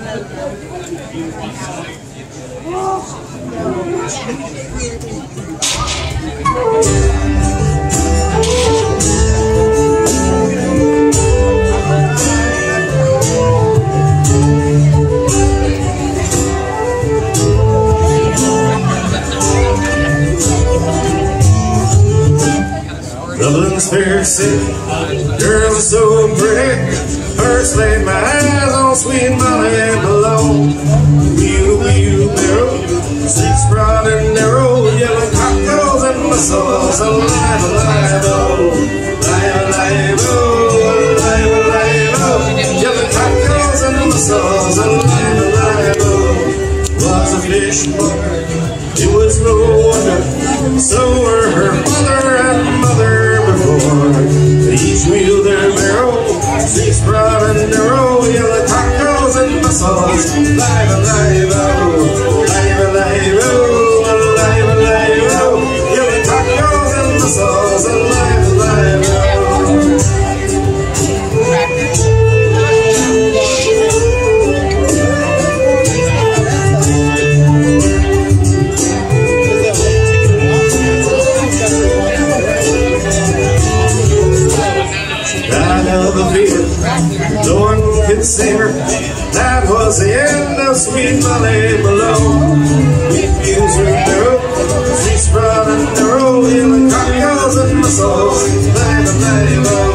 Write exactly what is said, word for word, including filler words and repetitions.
Dublin's fair city, girl is so pretty. First laid my eyes on sweet Malone. Wheel, wheel, barrel, streets broad and narrow, yellow cocktails and mussels, alive, alive, oh, alive, alive, oh, alive, alive, oh, yellow cocktails and mussels, alive, alive, oh. Was a fish bar, it was no wonder, so were her mother and mother. They each wheeled their barrow, streets broad and narrow, yellow cocktails and mussels, alive, alive, oh, alive, alive, oh, alive, alive, oh, yellow cocktails and mussels, alive, alive, oh. No one could save her. That was the end of sweet Malone. Wheat fields were narrow, streets broad and narrow, yellow cocktails and mussels, alive, alive, oh.